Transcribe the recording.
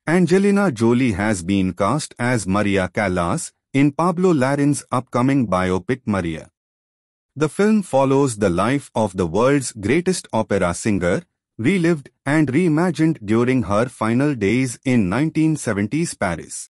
Angelina Jolie has been cast as Maria Callas in Pablo Larrain's upcoming biopic Maria. The film follows the life of the world's greatest opera singer, relived and reimagined during her final days in 1970s Paris.